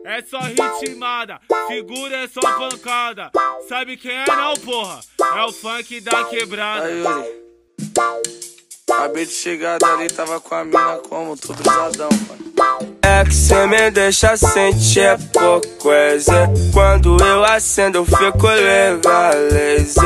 é só ritmada, segura é só pancada. Sabe quem é não, porra? É o funk da quebrada. Aí, Yuri, acabei de chegar dali, tava com a mina como tô brisadão, mano. É que cê me deixa sentir é pouco, quando eu acendo eu fico legalize.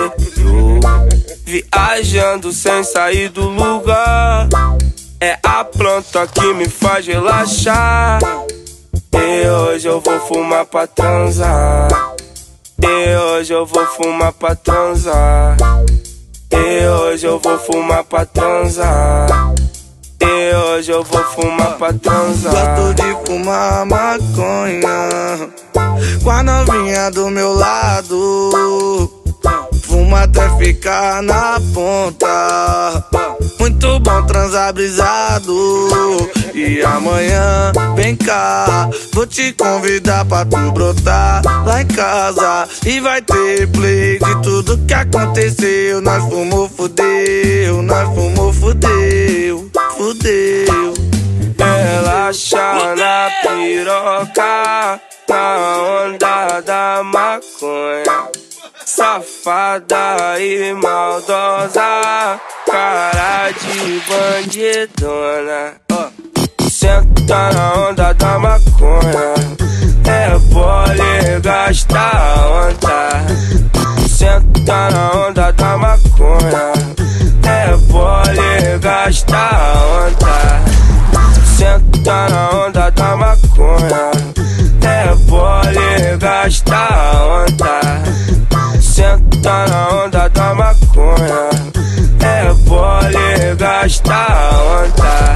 Viajando sem sair do lugar, é a planta que me faz relaxar. E hoje eu vou fumar pra transar. E hoje eu vou fumar pra transar. E hoje eu vou fumar pra transar. E hoje eu vou fumar pra transar. Gosto de fumar maconha com a novinha do meu lado. Fuma até ficar na ponta. Muito bom transar brisado. E amanhã, vem cá, vou te convidar pra tu brotar lá em casa. E vai ter play de tudo que aconteceu. Nós fumou, fudeu, nós fumou, fudeu, fudeu. Relaxa na piroca, na onda da maconha. Safada e maldosa, cara de bandidona. Senta na onda da maconha, é bole, gasta onda. Senta na onda da maconha, é bole, gasta onda. Senta na onda da maconha, é bole, gasta onda. Senta na onda da maconha, é bole, gasta onda.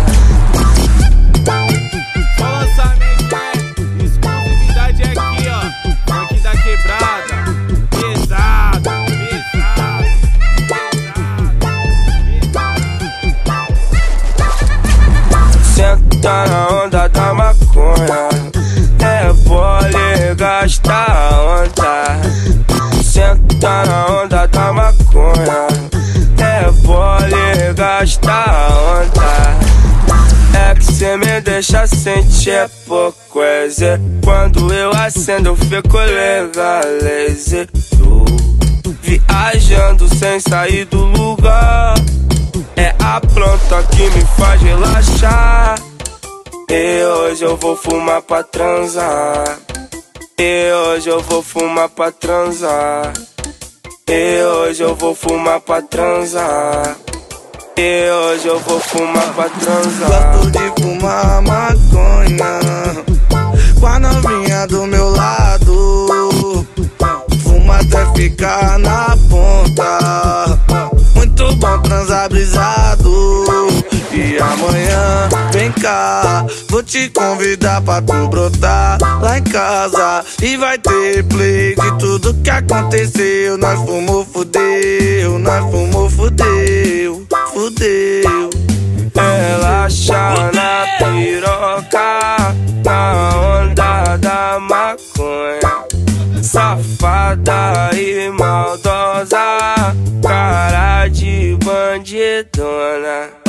Só lançamento é exclusividade aqui, ó. Funk da quebrada. Pesado, pesado, pesado. Senta na onda da maconha, é bole, gasta onda. Senta na onda da maconha, é bole, gasta onda. É que cê me deixa sentir é pouco, quando eu acendo eu fico legalize. Viajando sem sair do lugar, é a planta que me faz relaxar. E hoje eu vou fumar pra transar. E hoje eu vou fumar pra transar. E hoje eu vou fumar pra transar. E hoje eu vou fumar pra transar. Gosto de fumar maconha com a novinha do meu lado. Fuma até ficar na ponta. Muito bom transar brisado. E amanhã, vem cá, vou te convidar pra tu brotar lá em casa. E vai ter play de tudo que aconteceu. Nós fumou, fudeu, nós fumou, fudeu, fudeu. Relaxa na piroca, na onda da maconha. Safada e maldosa, cara de bandidona.